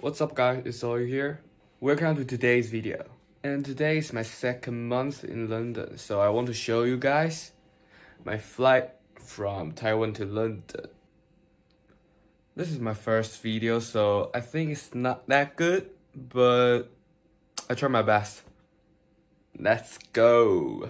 What's up guys, it's Zoe here. Welcome to today's video. And today is my second month in London, so I want to show you guys my flight from Taiwan to London. This is my first video, so I think it's not that good, but I try my best. Let's go!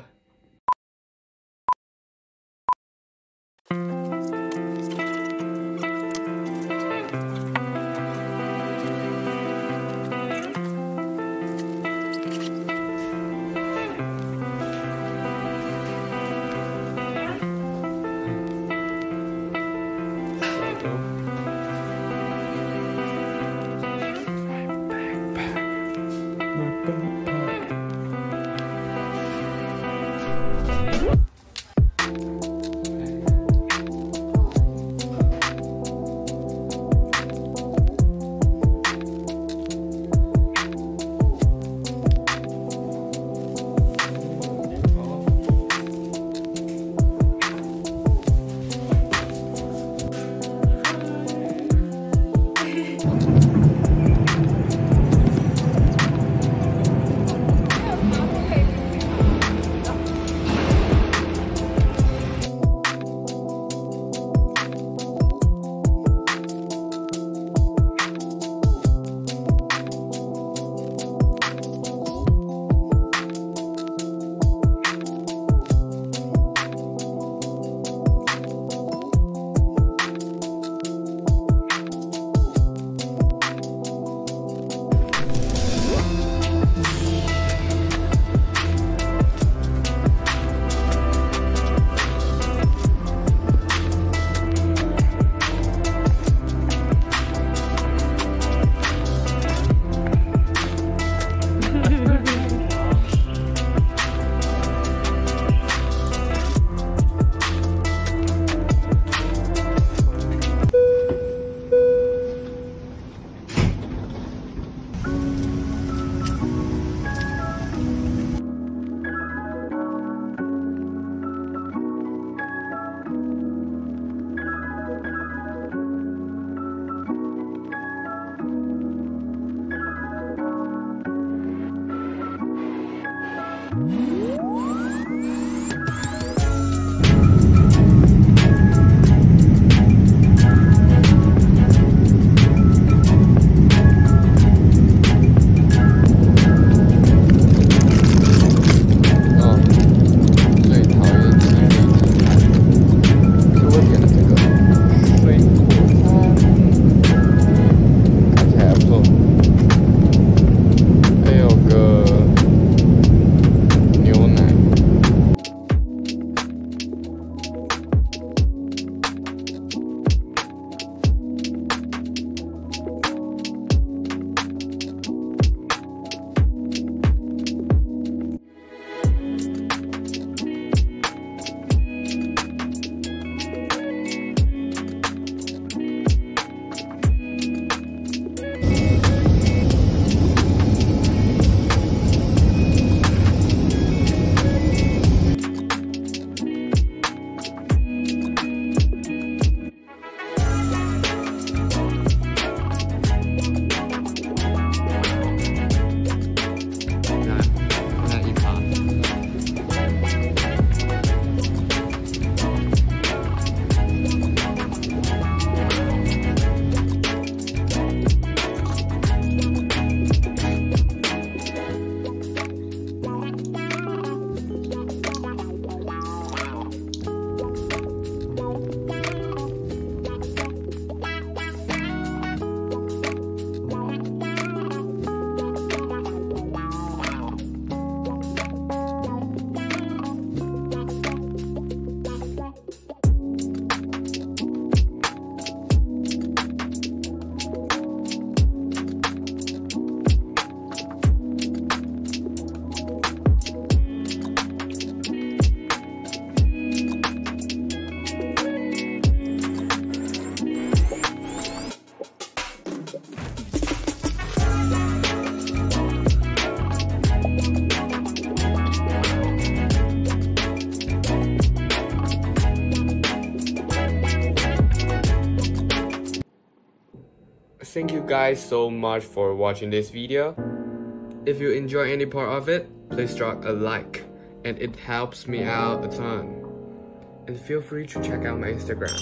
Thank you you guys so much for watching this video. If you enjoy any part of it, please drop a like, and it helps me out a ton. And feel free to check out my Instagram.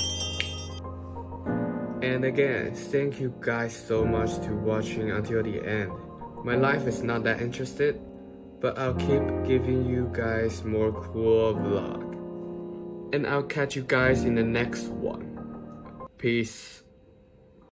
And again, thank you guys so much to watching until the end. My life is not that interested, but I'll keep giving you guys more cool vlog. And I'll catch you guys in the next one. Peace.